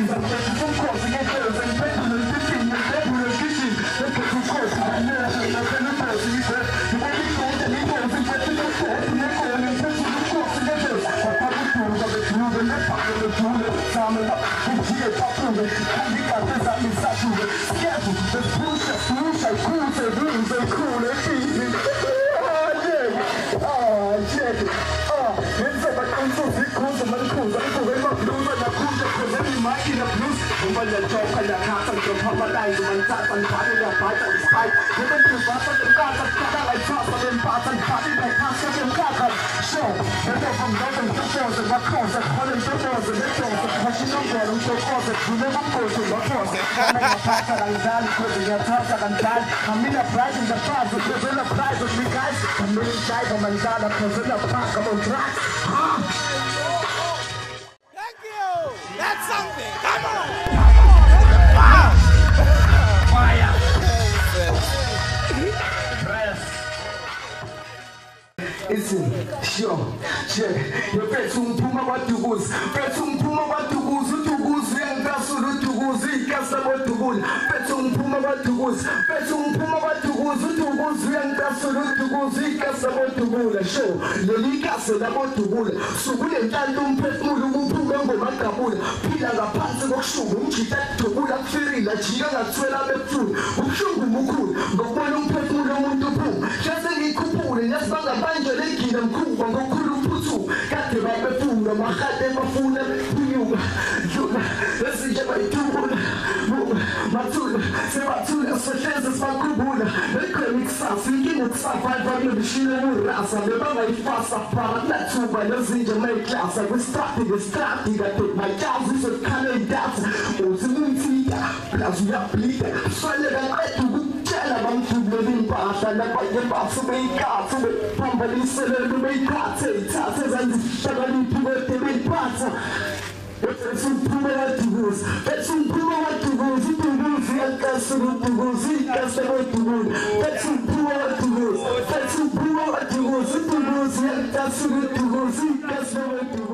ladies, I'm getting some calls to get girls and bedroom and 15 and bedroom and kitchen. Look at some calls to get nerves and I'm in the balls and you said, you want me to get me balls and get to the court and you're going and put some calls to get girls. I'm probably doing what it's moving, I'm probably doing it. Time and up, and she gets up to it. And you got this, I'm inside to it. Scandal, there's bullshit, bullshit, cool, say rules, they cool, they easy. Hands up, I'm so sick, cause I'm cool, I'm cool, I'm blues, and I'm cool, because every mic in the blues. When you talk and you can't and you pop a line, you want that and party, you fight and fight. You don't do that and you can't and cut out like toss and pass and party like pass and you can't. Show, you know from nothing to force and what cause and calling to force and it's also pushing on board and so forth and you never go to what force. I'm a passer and down, because you're tougher than that. I'm in a prize in the past, because in a prize with me guys. I'm in a side of my dad, because in a pack, I'm on track. Thank you! That's something! Come on! Wow! Fire! Listen, sure, check. You bet some puma what to goose. Bet some puma what to goose. Young Gasu to goose. Casta what to goose. Bet some puma what to goose. Bet some puma what to goose. Young Gasu to goose. Casta what to goose. Show. Lily Castle about to goose. So we ain't done to pet Mulu Pumbo Macabul. Pila la Pants of Shoe. Chita to Bulla Ferry. La Chiana Twella the food. Ushu Muku. But one pet Mulu to boom. Just a couple and that's not a banjo. I'm cool, I'm going to put got the right food, I'm a hot and my food, let's see my two, my two, say my two, that's the chances, my good, they could mix us, we can mix up, I run the machine and rasa, the baba fast up, not too, but let's see my class, I was starting, I take my jobs, it's a kind of dance, what's a new tea, plus we are bleeding, so I let them I'm to living past and I buy the box of a car to the company seller to make taxes and struggling to work the big parts. It's some poor to goose. That's some poor to goose. It goes and castle to goose. It castle to goose. That's some poor to goose. That's some poor to goose. It goes and castle to goose. It castle to goose.